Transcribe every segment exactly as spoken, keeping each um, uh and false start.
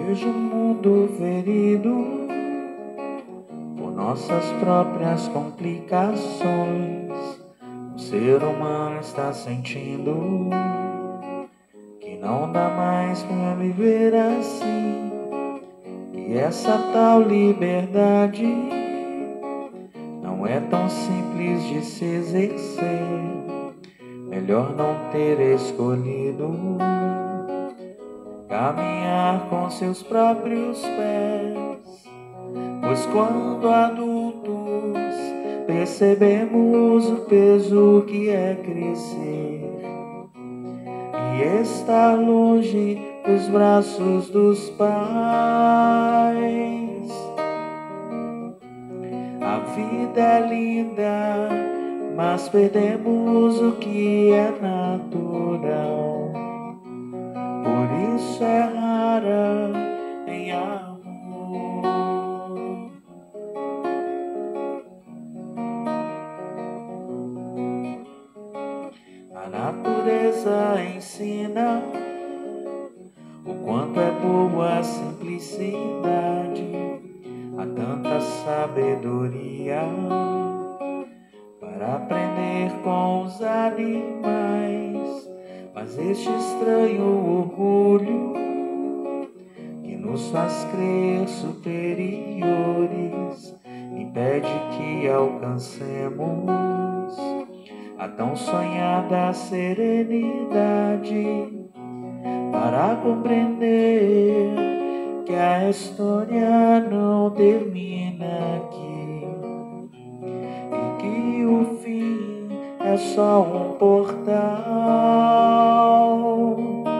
Vejo o mundo ferido por nossas próprias complicações. O ser humano está sentindo que não dá mais pra viver assim, que essa tal liberdade não é tão simples de se exercer. Melhor não ter escolhido caminhar com seus próprios pés, pois quando adultos percebemos o peso que é crescer e estar longe dos braços dos pais. A vida é linda, mas perdemos o que é natural. Por isso é rara em amor. A natureza ensina o quanto é boa a simplicidade. Há tanta sabedoria para aprender com os animais, mas este estranho orgulho que nos faz crer superiores impede que alcancemos a tão sonhada serenidade para compreender que a história não termina aqui e que o fim é só um portal.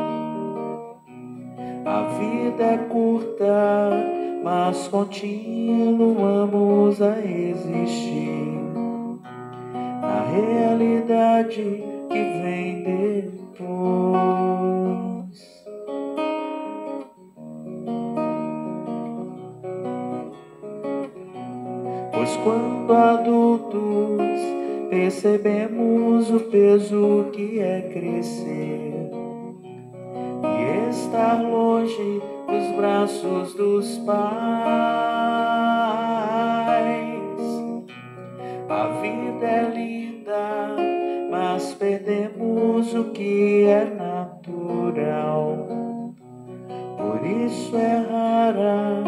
A vida é curta, mas continuamos a existir na realidade que vem depois. Pois quando adultos percebemos o peso que é crescer e estar longe dos braços dos pais. A vida é linda, mas perdemos o que é natural. Por isso é rara